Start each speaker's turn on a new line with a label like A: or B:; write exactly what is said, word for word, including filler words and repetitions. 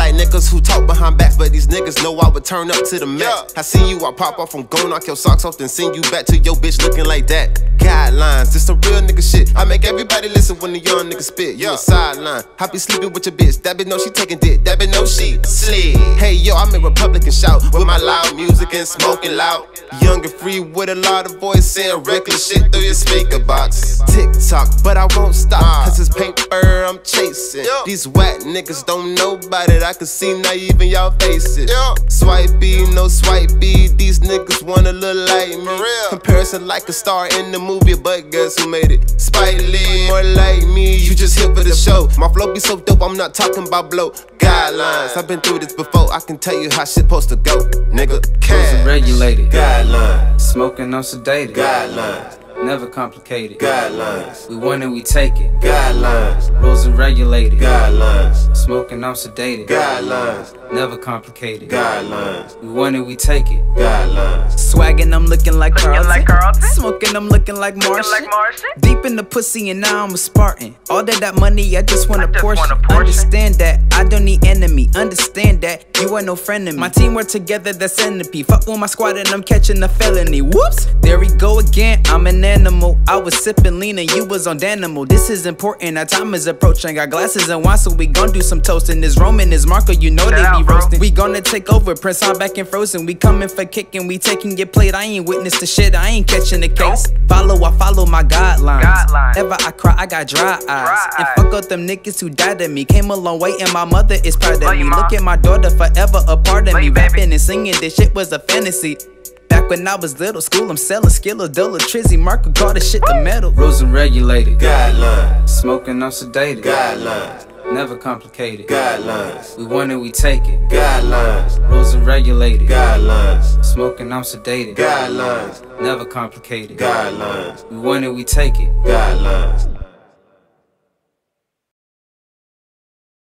A: like niggas who talk behind backs, but these niggas know I would turn up to the max. I see you, I pop off, I'm gon' knock your socks off, then send you back to your bitch looking like that. Guidelines, this some real nigga shit. I make everybody listen when the young nigga spit. You a sideline, I be sleeping with your bitch. That bitch know she taking dick, that bitch know she slid. Hey yo, I make Republican shout with my loud music and smoking loud. Young and free with a lot of voice saying reckless shit through your speaker box. TikTok, but I won't stop, cause it's paper I'm chasing. These whack niggas don't know about it, I can see now even y'all faces. Swipe B, no swipe B, these niggas wanna look like me. Comparison like a star in the movie, but guess who made it? Spike Lee, more like me, you just here for the show. My flow be so dope, I'm not talking about blow. Guidelines, I've been through this before, I can tell you how shit supposed to go. Nigga,
B: rules and regulated.
A: Guidelines.
B: Smoking on sedated.
A: Guidelines.
B: Never complicated.
A: Guidelines.
B: We want it, we take it.
A: Guidelines.
B: Rules and regulated.
A: Guidelines.
B: Smoking on sedated.
A: Guidelines.
B: Never complicated.
A: Guidelines.
B: We want it, we take it.
A: Guidelines.
C: Swaggin', I'm looking like Carlton.
D: Like Carlton.
C: Smoking, I'm looking like Martian.
D: Like Martian.
C: Deep in the pussy and now I'm a Spartan. All that that money, I just want a
D: just
C: portion.
D: want a portion.
C: Understand that, I don't need enemy. Understand that, you are no friend of me. My team work together, that's centipede. Fuck with my squad and I'm catching a felony. Whoops, there we go again, I'm an animal. I was sipping lean and you was on Danimal. This is important, our time is approaching. Got glasses and wine, so we gon' do some toasting. This Roman, this Marco, you know
D: Shout
C: they
D: out,
C: be
D: bro.
C: roasting. We gonna take over, Prince on back and frozen. We coming for kicking, we taking your plate. I ain't witness to shit, I ain't catching the case. Follow, I follow my guidelines.
D: Guidelines.
C: Ever I cry, I got dry eyes.
D: Dry
C: And
D: eyes.
C: fuck up them niggas who died of me. Came a long way and my mother is proud of
D: Love
C: me.
D: you, Ma.
C: Look at my daughter, forever a part of
D: Love
C: me.
D: you, baby.
C: Rapping and singing, this shit was a fantasy. Back when I was little, school I'm selling Skilla, Dollar, Trizzy, Marco, call this shit the metal.
B: Rules and regulated.
A: Guidelines.
B: Smoking on sedated.
A: Guidelines.
B: Never complicated.
A: Guidelines.
B: We want it, we take it.
A: Guidelines.
B: Rules and regulated.
A: Guidelines.
B: Smoking on sedated.
A: Guidelines.
B: Never complicated.
A: Guidelines.
B: We want it, we take it.
A: Guidelines.